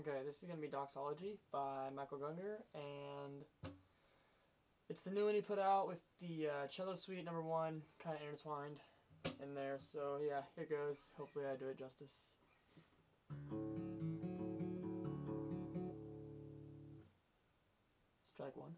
Okay, this is going to be Doxology by Michael Gungor, and it's the new one he put out with the cello suite #1 kind of intertwined in there. So yeah, here goes. Hopefully I do it justice. Strike one.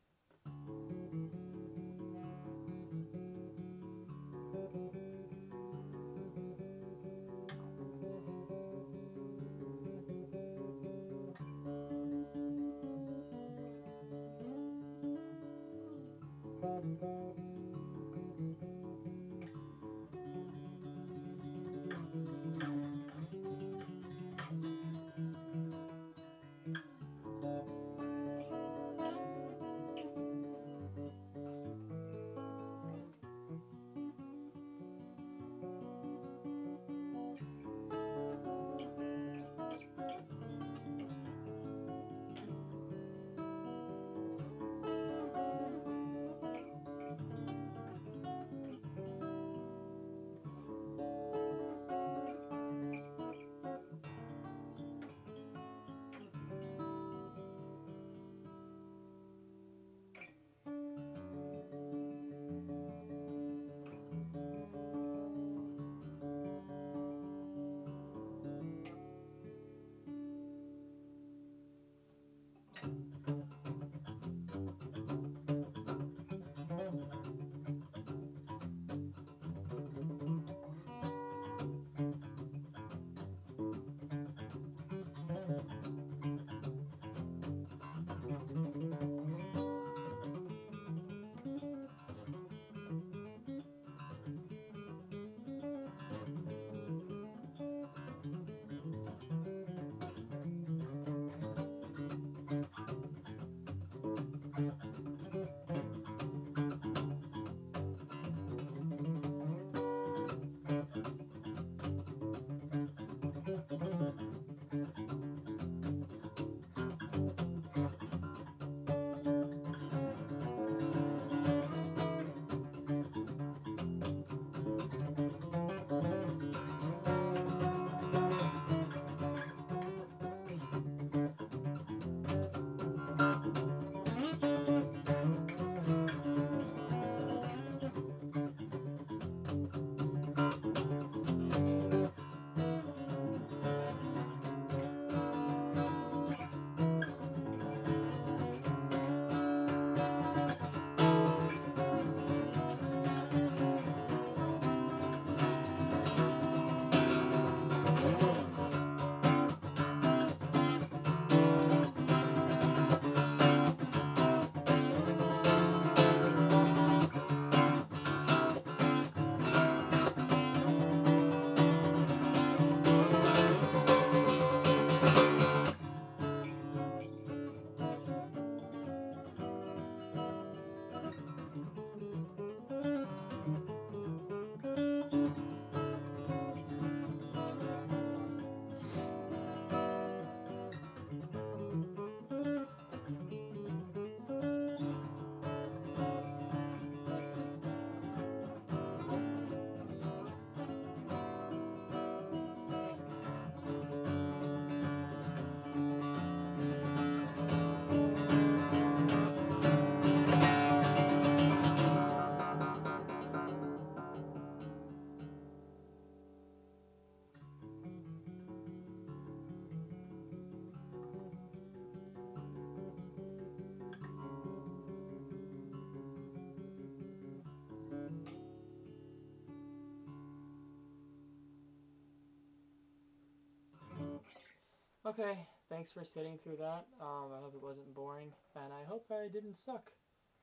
Okay, thanks for sitting through that. I hope it wasn't boring, and I hope I didn't suck.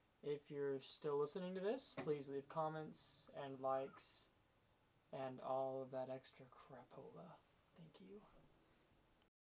If you're still listening to this, please leave comments and likes and all of that extra crapola. Thank you.